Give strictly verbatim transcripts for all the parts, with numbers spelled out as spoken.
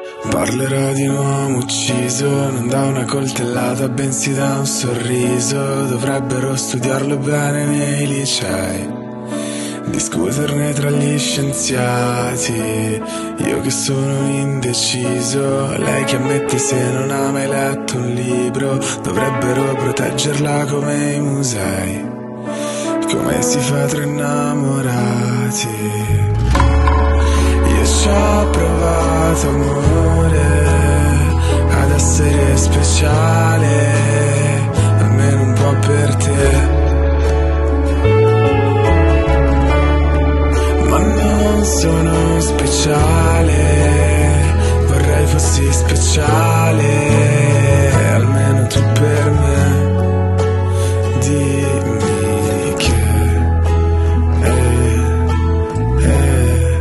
Parlerò di un uomo ucciso, non da una coltellata bensì da un sorriso. Dovrebbero studiarlo bene nei licei, discuterne tra gli scienziati. Io che sono indeciso, lei che ammette se non ha mai letto un libro. Dovrebbero proteggerla come i musei, come si fa tra innamorati. Io ci ho provato amore, ad essere speciale, almeno un po' per te. Ma non sono speciale, vorrei fossi speciale, almeno tu per me. Dimmi che eh, eh.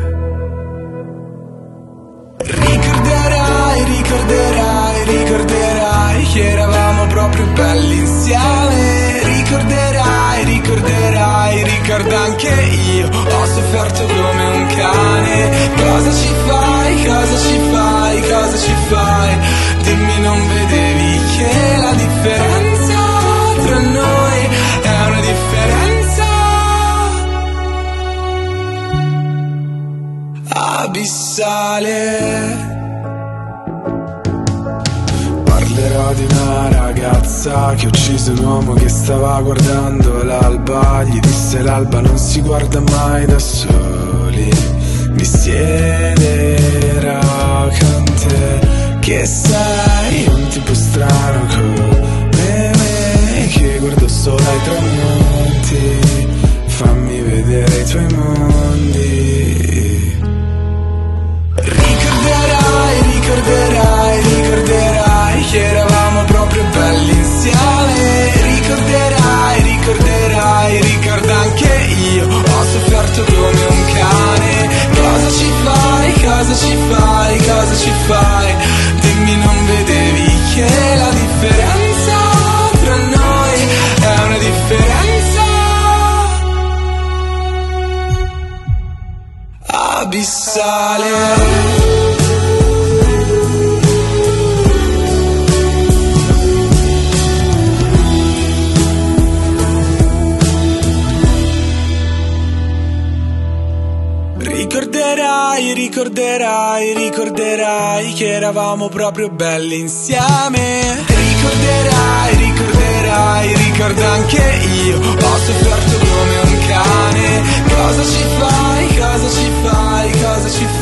Ricorderai, ricorderai, ricorderai che eravamo proprio belli insieme. Ricorderai, ricorderai, ricorda anche io, ho sofferto come un cane. Cosa ci fai, cosa ci fai, cosa ci fai? Dimmi, non vedevi che la differenza tra noi è una differenza abissale. Parlerò di una ragazza che ha ucciso un uomo che stava guardando l'alba. Gli disse l'alba non si guarda mai da soli. Mi siederò con te, che sei un tipo strano come me, che guardo solo ai tramonti. Fammi vedere i tuoi mondi. Ricorderai, ricorderai, ricorderai che eravamo proprio belli insieme. Ricorderai, ricorderai, ricorda anche io, ho sofferto come un cane. Cosa ci fai, cosa ci fai, cosa ci fai? Dimmi, non vedevi che la differenza tra noi è una differenza abissale. Ricorderai, ricorderai, ricorderai che eravamo proprio belli insieme. Ricorderai, ricorderai, ricorda anche io, ho sofferto come un cane. Cosa ci fai, cosa ci fai, cosa ci fai?